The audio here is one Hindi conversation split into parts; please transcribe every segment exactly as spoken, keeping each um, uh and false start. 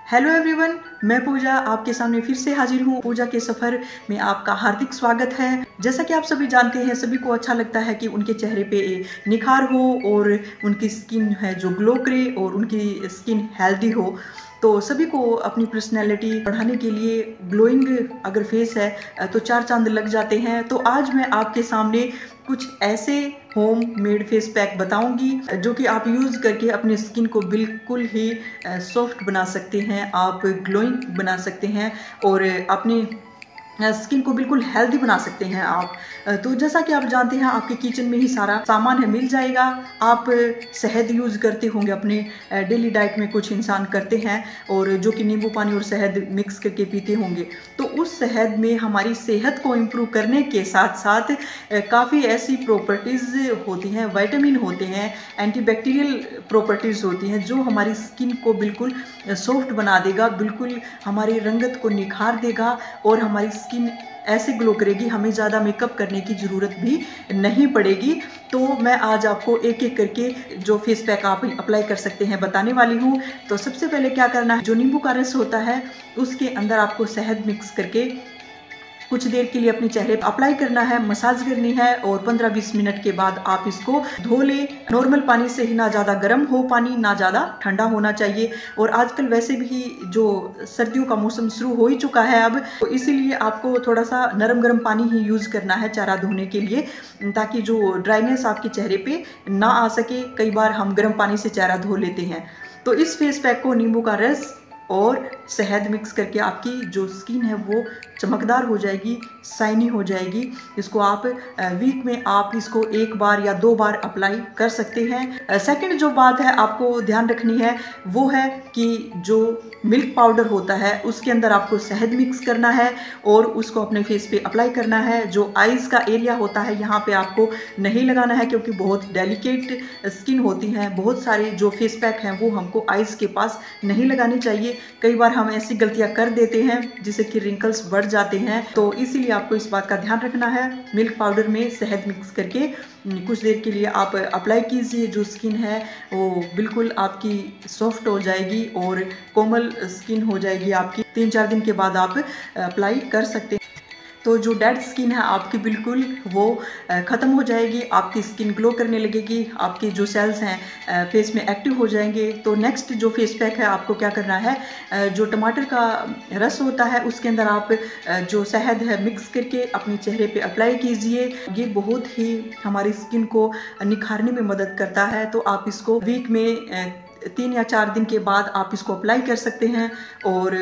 हेलो एवरीवन, मैं पूजा आपके सामने फिर से हाजिर हूँ। पूजा के सफ़र में आपका हार्दिक स्वागत है। जैसा कि आप सभी जानते हैं, सभी को अच्छा लगता है कि उनके चेहरे पे निखार हो और उनकी स्किन है जो ग्लो करे और उनकी स्किन हेल्दी हो। तो सभी को अपनी पर्सनैलिटी बढ़ाने के लिए ग्लोइंग अगर फेस है तो चार चांद लग जाते हैं। तो आज मैं आपके सामने कुछ ऐसे होम मेड फेस पैक बताऊंगी जो कि आप यूज़ करके अपनी स्किन को बिल्कुल ही सॉफ्ट बना सकते हैं, आप ग्लोइंग बना सकते हैं और अपनी स्किन को बिल्कुल हेल्दी बना सकते हैं आप। तो जैसा कि आप जानते हैं, आपके किचन में ही सारा सामान है, मिल जाएगा। आप शहद यूज़ करते होंगे अपने डेली डाइट में, कुछ इंसान करते हैं और जो कि नींबू पानी और शहद मिक्स करके पीते होंगे। तो उस शहद में हमारी सेहत को इम्प्रूव करने के साथ साथ काफ़ी ऐसी प्रॉपर्टीज़ होती हैं, विटामिन होते हैं, एंटीबैक्टीरियल प्रॉपर्टीज़ होती हैं जो हमारी स्किन को बिल्कुल सॉफ्ट बना देगा, बिल्कुल हमारी रंगत को निखार देगा और हमारी स्किन ऐसे ग्लो करेगी, हमें ज़्यादा मेकअप करने की ज़रूरत भी नहीं पड़ेगी। तो मैं आज आपको एक एक करके जो फेस पैक आप अप्लाई कर सकते हैं बताने वाली हूँ। तो सबसे पहले क्या करना है, जो नींबू का रस होता है उसके अंदर आपको शहद मिक्स करके कुछ देर के लिए अपने चेहरे पर अप्लाई करना है, मसाज करनी है और पंद्रह बीस मिनट के बाद आप इसको धो लें। नॉर्मल पानी से ही, ना ज़्यादा गर्म हो पानी, ना ज़्यादा ठंडा होना चाहिए। और आजकल वैसे भी जो सर्दियों का मौसम शुरू हो ही चुका है अब, तो इसीलिए आपको थोड़ा सा नरम गरम पानी ही यूज़ करना है चेहरा धोने के लिए, ताकि जो ड्राइनेस आपके चेहरे पे ना आ सके। कई बार हम गर्म पानी से चेहरा धो लेते हैं। तो इस फेस पैक को नींबू का रस और शहद मिक्स करके आपकी जो स्किन है वो चमकदार हो जाएगी, शाइनी हो जाएगी। इसको आप वीक में आप इसको एक बार या दो बार अप्लाई कर सकते हैं। सेकंड जो बात है आपको ध्यान रखनी है वो है कि जो मिल्क पाउडर होता है उसके अंदर आपको शहद मिक्स करना है और उसको अपने फेस पे अप्लाई करना है। जो आईज़ का एरिया होता है यहाँ पे आपको नहीं लगाना है, क्योंकि बहुत डेलिकेट स्किन होती है। बहुत सारे जो फेस पैक हैं वो हमको आईज़ के पास नहीं लगाने चाहिए। कई बार हम ऐसी गलतियां कर देते हैं जिससे कि रिंकल्स बढ़ जाते हैं। तो इसीलिए आपको इस बात का ध्यान रखना है। मिल्क पाउडर में शहद मिक्स करके कुछ देर के लिए आप अप्लाई कीजिए। जो स्किन है वो बिल्कुल आपकी सॉफ्ट हो जाएगी और कोमल स्किन हो जाएगी आपकी। तीन चार दिन के बाद आप अप्लाई कर सकते हैं। तो जो डेड स्किन है आपकी बिल्कुल वो ख़त्म हो जाएगी, आपकी स्किन ग्लो करने लगेगी, आपके जो सेल्स हैं फेस में एक्टिव हो जाएंगे। तो नेक्स्ट जो फेस पैक है आपको क्या करना है, जो टमाटर का रस होता है उसके अंदर आप जो शहद है मिक्स करके अपने चेहरे पे अप्लाई कीजिए। ये बहुत ही हमारी स्किन को निखारने में मदद करता है। तो आप इसको वीक में तीन या चार दिन के बाद आप इसको अप्लाई कर सकते हैं और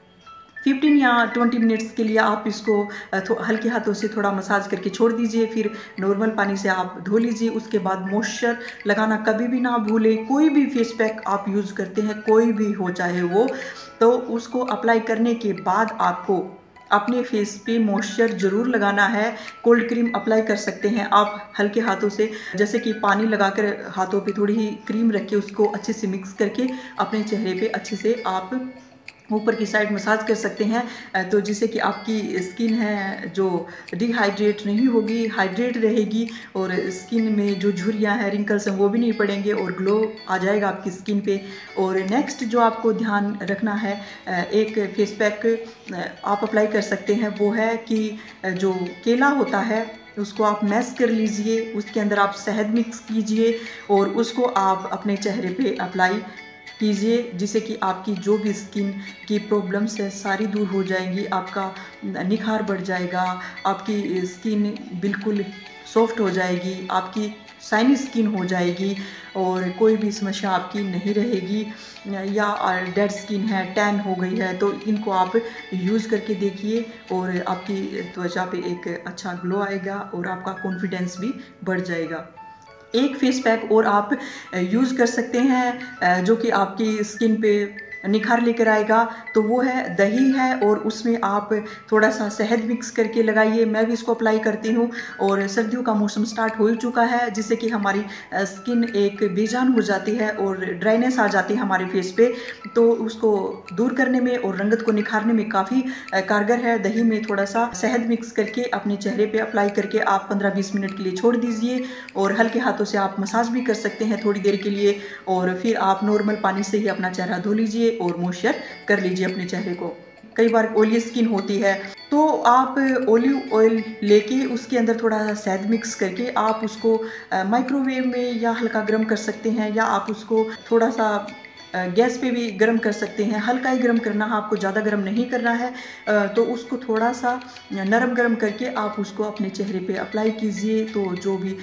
पंद्रह या बीस मिनट्स के लिए आप इसको हल्के हाथों से थोड़ा मसाज करके छोड़ दीजिए। फिर नॉर्मल पानी से आप धो लीजिए। उसके बाद मॉइस्चर लगाना कभी भी ना भूलें। कोई भी फेस पैक आप यूज़ करते हैं, कोई भी हो चाहे वो, तो उसको अप्लाई करने के बाद आपको अपने फेस पे मॉइस्चर ज़रूर लगाना है। कोल्ड क्रीम अप्लाई कर सकते हैं आप हल्के हाथों से, जैसे कि पानी लगाकर हाथों पे थोड़ी ही क्रीम रख के उसको अच्छे से मिक्स करके अपने चेहरे पे अच्छे से आप ऊपर की साइड मसाज कर सकते हैं। तो जिससे कि आपकी स्किन है जो डिहाइड्रेट नहीं होगी, हाइड्रेट रहेगी और स्किन में जो झुर्रियाँ हैं, रिंकल्स हैं, वो भी नहीं पड़ेंगे और ग्लो आ जाएगा आपकी स्किन पे। और नेक्स्ट जो आपको ध्यान रखना है, एक फेस पैक आप अप्लाई कर सकते हैं, वो है कि जो केला होता है उसको आप मैश कर लीजिए, उसके अंदर आप शहद मिक्स कीजिए और उसको आप अपने चेहरे पे अप्लाई कीजिए, जिससे कि आपकी जो भी स्किन की प्रॉब्लम्स है सारी दूर हो जाएंगी, आपका निखार बढ़ जाएगा, आपकी स्किन बिल्कुल सॉफ्ट हो जाएगी, आपकी शाइनी स्किन हो जाएगी और कोई भी समस्या आपकी नहीं रहेगी। या डेड स्किन है, टैन हो गई है, तो इनको आप यूज़ करके देखिए और आपकी त्वचा पे एक अच्छा ग्लो आएगा और आपका कॉन्फिडेंस भी बढ़ जाएगा। एक फेस पैक और आप यूज़ कर सकते हैं जो कि आपकी स्किन पे निखार लेकर आएगा, तो वो है दही है और उसमें आप थोड़ा सा शहद मिक्स करके लगाइए। मैं भी इसको अप्लाई करती हूँ और सर्दियों का मौसम स्टार्ट हो ही चुका है, जिससे कि हमारी स्किन एक बेजान हो जाती है और ड्राइनेस आ जाती है हमारे फेस पे। तो उसको दूर करने में और रंगत को निखारने में काफ़ी कारगर है। दही में थोड़ा सा शहद मिक्स करके अपने चेहरे पे अप्लाई करके आप पंद्रह बीस मिनट के लिए छोड़ दीजिए और हल्के हाथों से आप मसाज भी कर सकते हैं थोड़ी देर के लिए और फिर आप नॉर्मल पानी से ही अपना चेहरा धो लीजिए और मॉइस्चर कर लीजिए अपने चेहरे को। कई बार ऑयली स्किन होती है तो आप ऑलिव ऑयल लेके उसके अंदर थोड़ा सा शहद मिक्स करके आप उसको माइक्रोवेव में या हल्का गर्म कर सकते हैं, या आप उसको थोड़ा सा गैस पे भी गर्म कर सकते हैं। हल्का ही गर्म करना है, आपको ज़्यादा गर्म नहीं करना है। तो उसको थोड़ा सा नरम गर्म करके आप उसको अपने चेहरे पे अप्लाई कीजिए। तो जो भी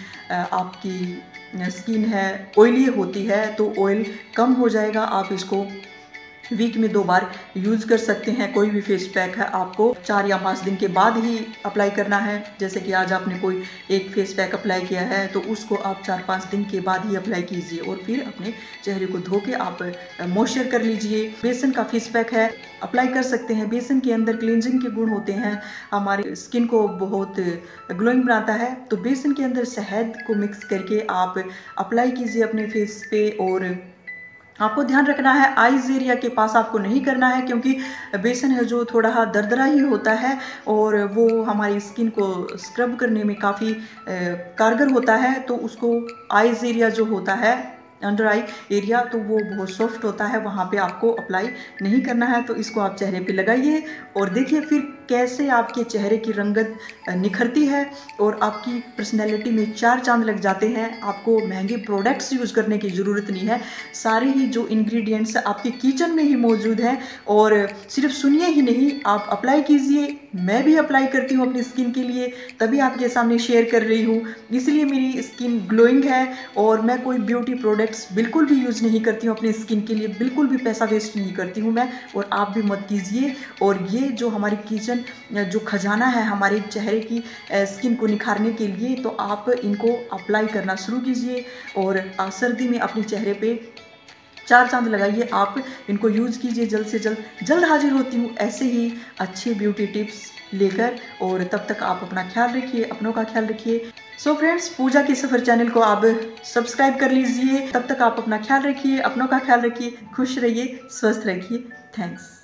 आपकी स्किन है ऑयली होती है तो ऑयल कम हो जाएगा। आप इसको वीक में दो बार यूज़ कर सकते हैं। कोई भी फेस पैक है आपको चार या पाँच दिन के बाद ही अप्लाई करना है। जैसे कि आज आपने कोई एक फेस पैक अप्लाई किया है तो उसको आप चार पाँच दिन के बाद ही अप्लाई कीजिए और फिर अपने चेहरे को धो के आप मॉइस्चर कर लीजिए। बेसन का फेस पैक है, अप्लाई कर सकते हैं। बेसन के अंदर क्लींजिंग के गुण होते हैं, हमारी स्किन को बहुत ग्लोइंग बनाता है। तो बेसन के अंदर शहद को मिक्स करके आप अप्लाई कीजिए अपने फेस पे। और आपको ध्यान रखना है आईज एरिया के पास आपको नहीं करना है, क्योंकि बेसन है जो थोड़ा दरदरा ही होता है और वो हमारी स्किन को स्क्रब करने में काफ़ी कारगर होता है। तो उसको आईज एरिया जो होता है, अंडर आई एरिया, तो वो बहुत सॉफ्ट होता है, वहाँ पे आपको अप्लाई नहीं करना है। तो इसको आप चेहरे पे लगाइए और देखिए फिर कैसे आपके चेहरे की रंगत निखरती है और आपकी पर्सनैलिटी में चार चांद लग जाते हैं। आपको महंगे प्रोडक्ट्स यूज़ करने की ज़रूरत नहीं है, सारे ही जो इंग्रेडिएंट्स आपके किचन में ही मौजूद हैं। और सिर्फ सुनिए ही नहीं, आप अप्लाई कीजिए। मैं भी अप्लाई करती हूँ अपनी स्किन के लिए, तभी आपके सामने शेयर कर रही हूँ। इसलिए मेरी स्किन ग्लोइंग है और मैं कोई ब्यूटी प्रोडक्ट बिल्कुल भी यूज़ नहीं करती हूँ अपनी स्किन के लिए, बिल्कुल भी पैसा वेस्ट नहीं करती हूँ मैं, और आप भी मत कीजिए। और ये जो हमारी किचन जो खजाना है हमारे चेहरे की स्किन को निखारने के लिए, तो आप इनको अप्लाई करना शुरू कीजिए और सर्दी में अपने चेहरे पे चार चांद लगाइए। आप इनको यूज़ कीजिए जल्द से जल्द। जल्द हाजिर होती हूँ ऐसे ही अच्छे ब्यूटी टिप्स लेकर, और तब तक आप अपना ख्याल रखिए, अपनों का ख्याल रखिए। सो फ्रेंड्स, पूजा के सफ़र चैनल को आप सब्सक्राइब कर लीजिए। तब तक आप अपना ख्याल रखिए, अपनों का ख्याल रखिए, खुश रहिए, स्वस्थ रखिए। थैंक्स।